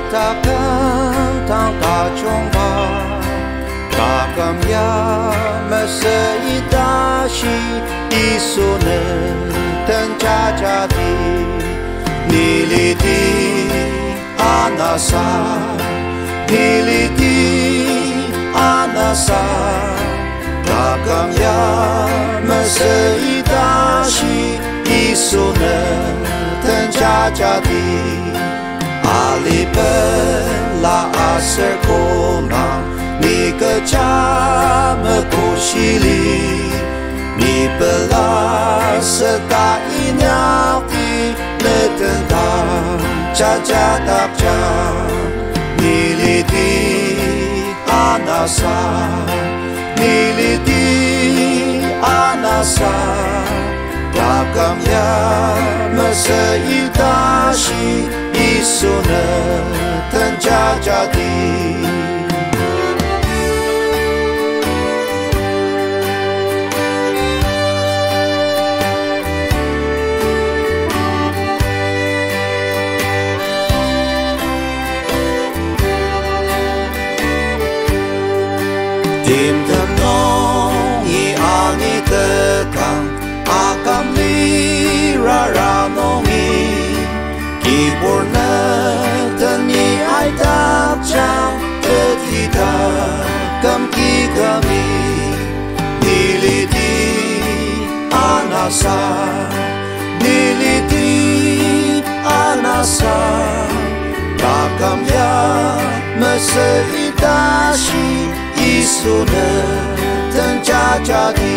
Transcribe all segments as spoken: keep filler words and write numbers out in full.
ta cân thang ta trong ba ta cầm ya mà sẽ ta shi isu ne ten cha cha ti nili ti anasa nili ti anasa ta cầm ya mà sẽ ta shi isu ne ten cha cha ti ali ben la aser kona ni ke cha me kushili ni bela seta inyati ne tenta cha cha tak cha ni li ti anasa ni li ti anasa takam ya me se itashi isune ten cha cha ti Tim thân nong i ani te kang akam li ra ra nong i ki por na thân ni ai ta chang te ti ta kam ki kami ni li ti anasa ni li ti anasa ta kam ya me se itashi isune ten cha cha ti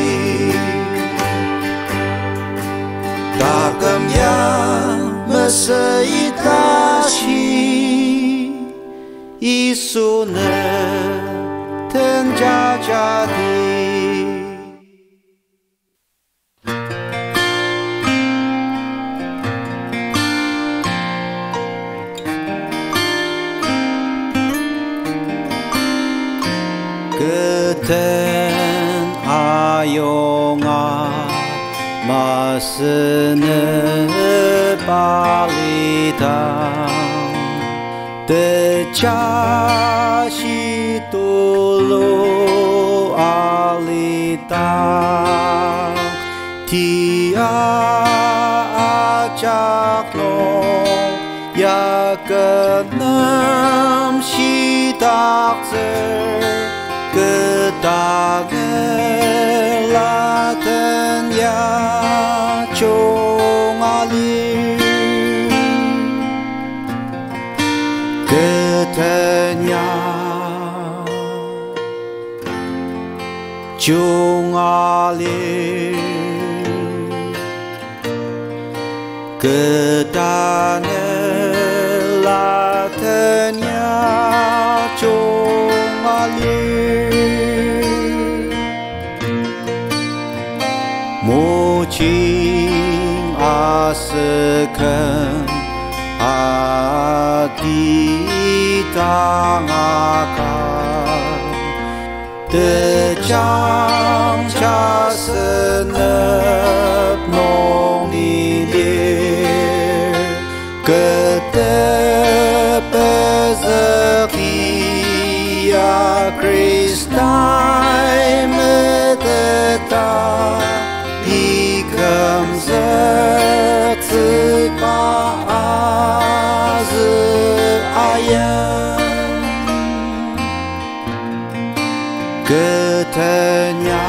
takam ya me se itashi isune ten cha cha ti Keten ayonga masne palita te chashi tolo alita tia achakno yakanam shitakzer Ketagelaten ya chong alir Ketenya chong alir Ketagelaten ya chong alir Moching asekan hati tangakan Tejang casenep nong nilir Ketepezeki ya Kristai meteta comes a as I am Ketenya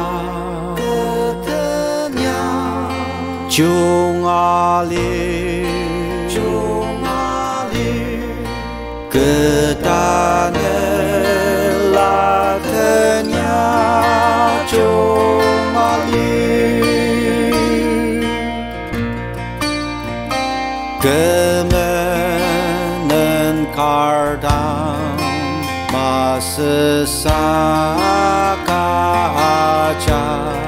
Ketenya Chung alir Chung alir Ketane latenya Chung alir Kemenen kardang masesaka aja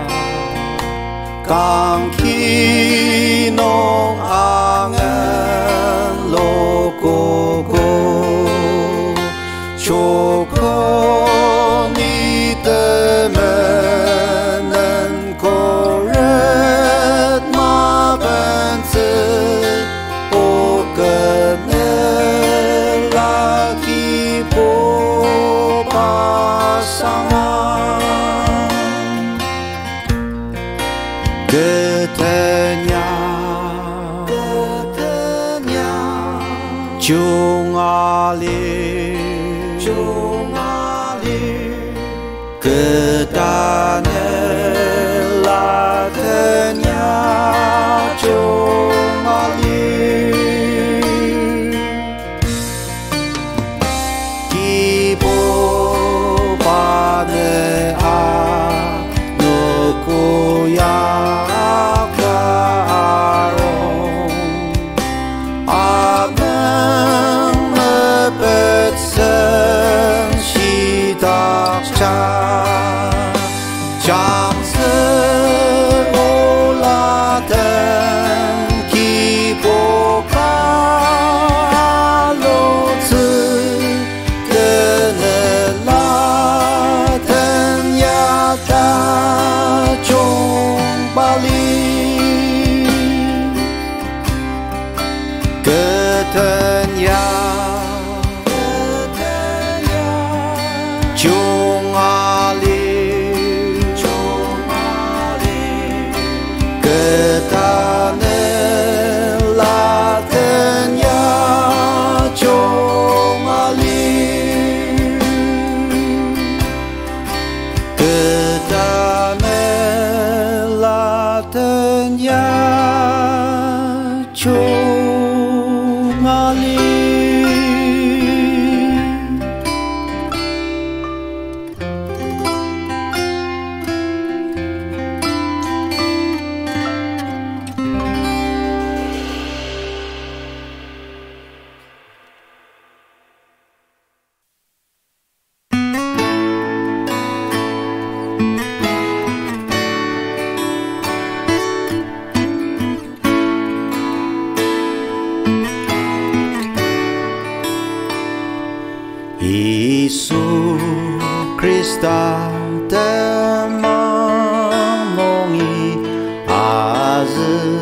kang kinong angen logogo choko ni temenen koret mabense o kenela 아lir 종 아lir 그단을 라드냐 종 아lir 기보 바네 아 누구야 장스 올라든 기보가 로즈 그늘 라든 야다 종발리 그든 야 예수 그리스도 때문에 아즈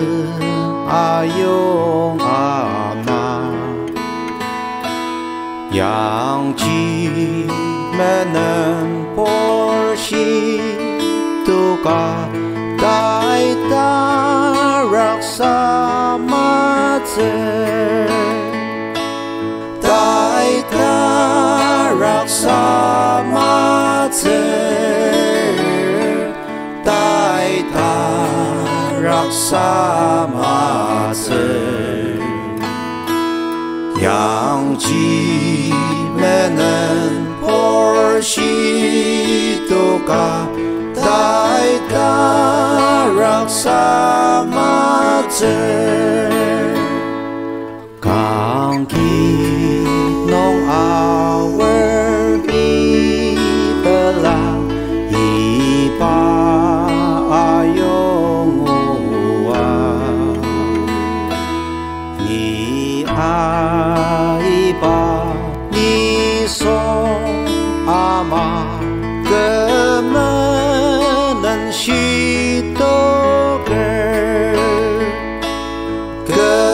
아용아마 양지매는 볼시도가 다이다 락사마제 다이다 락사마제 다이다 락사마제 양지매는 볼시도가 다이다 락사마제 강기 농아월 이벨라 이바용우아 니 아이바 니소 아마 금은 시도를 그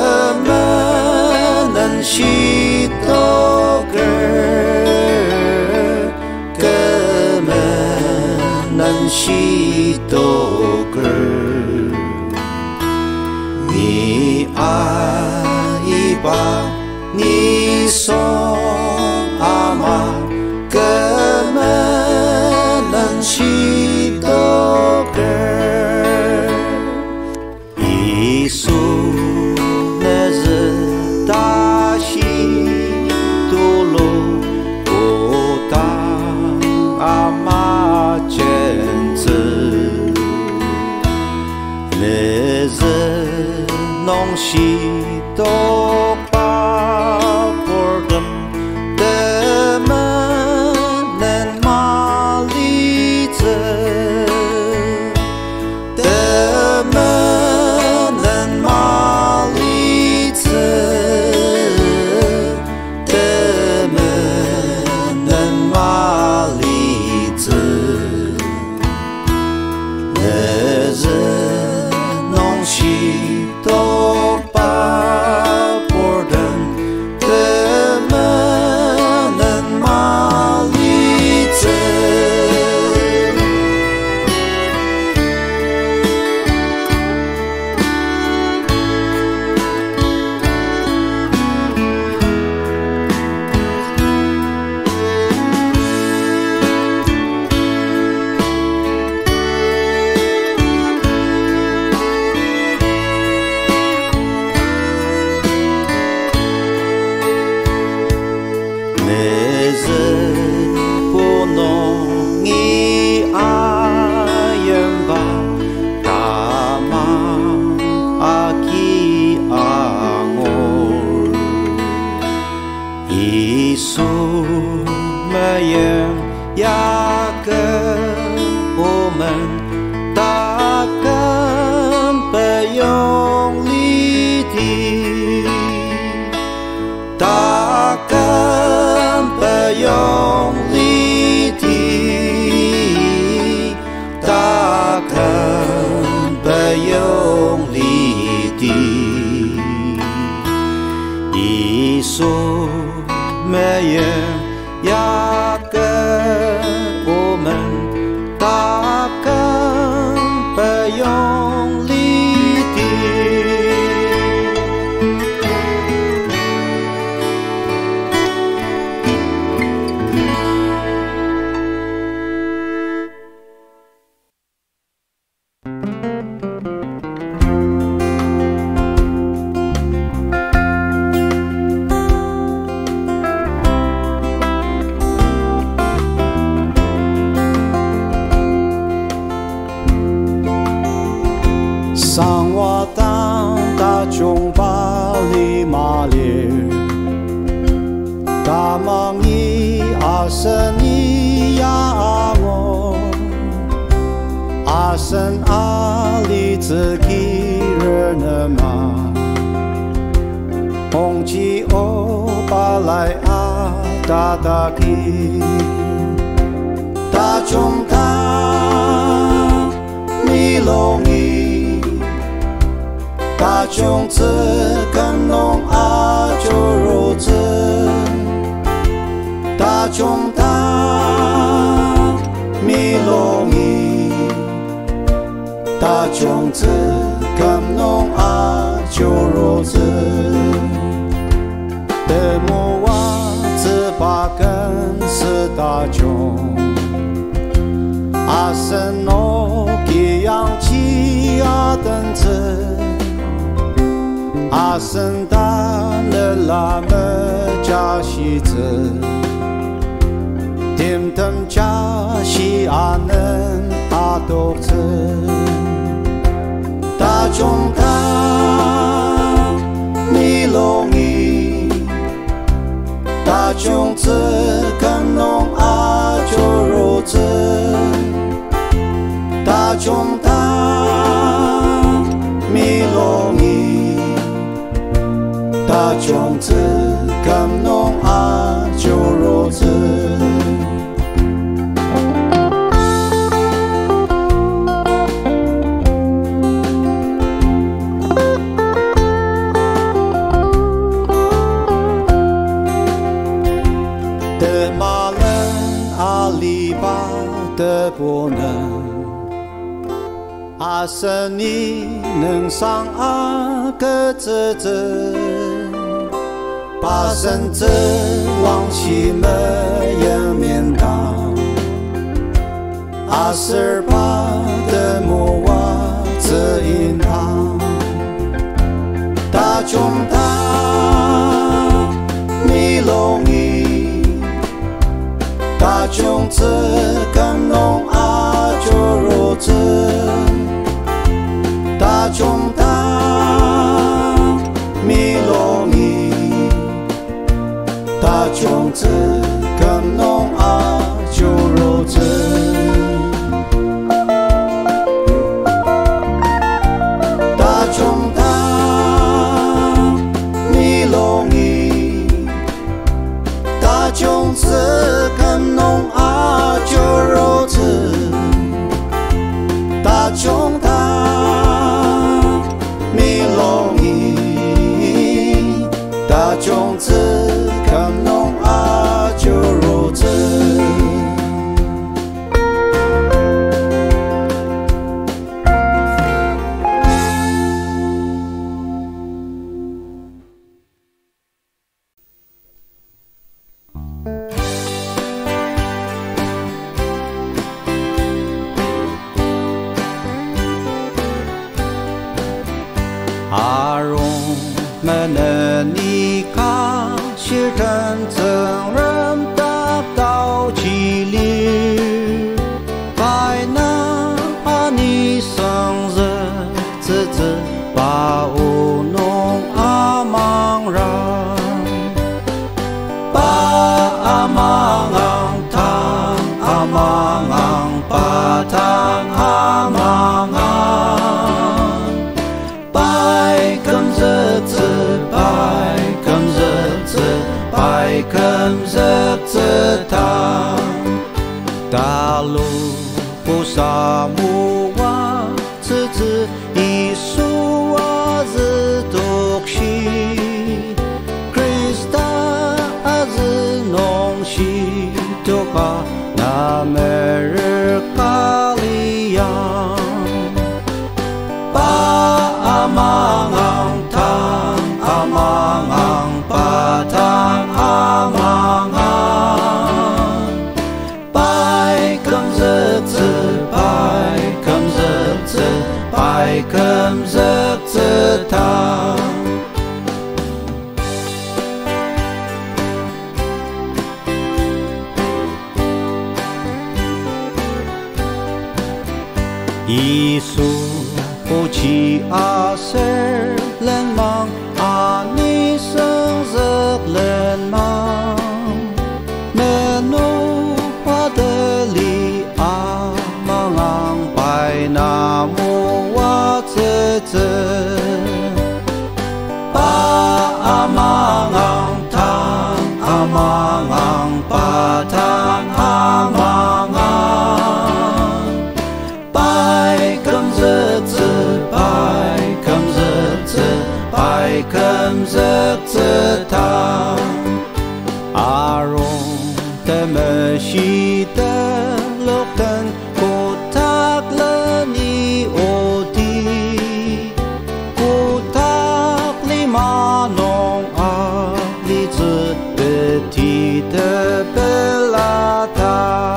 日子不容易啊人吧大马阿基阿我耶稣没人呀跟我们大根不用力地大根不用力地大根不用力地耶稣没人呀跟我们大根不用力地上我当大众巴里马列大忙伊阿神伊呀我阿神阿里自己人的嘛红旗欧巴来阿达达基大众大米龙伊大众子跟农阿就如子，大众大米罗米，大众子跟农阿就如子，德摩瓦子八根是大众，阿神诺吉扬起阿等子。阿圣达勒拉么加西子，点腾加西阿能阿多子，大众大米龙伊，大众子跟农阿就如子，大众大米龙伊。大众子跟农阿就如子，德玛人阿里巴德不能。阿神你能上阿个子子，把身子往起么也面当，阿十二巴的木瓦子银堂，大众大米龙伊，大众子跟农阿就如子。大众大米罗米，大众子跟农阿就如子，大众大米罗米，大众子跟农阿就如子，大众大。米龙伊，大众子跟农阿就如子。 giấc giấc tha ta lu po sa mu wa zi zi Isu wa zi tok shi Krista zi nong shi tok pa na mer ka li yang pa amang ang tang amang ang pa tang amang ang pai cầm giấc giấc pai cầm giấc giấc pai cầm giấc giấc tha Isu po chi a ser lên mang a ni sương giấc lên mang nên nô hoa tơ li a mang ang pai na mu wa tse tse pa a mang ang tang a mang ang pa tang a mang ang pai cầm giấc giấc pai cầm giấc giấc pai cầm giấc giấc tha Aaron te me shi te lok ten ko tak le ni o ti ko tak li ma nong a li zi be ti te be la ta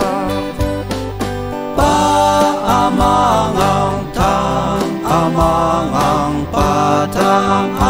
pa amang ang tang amang ang pa tang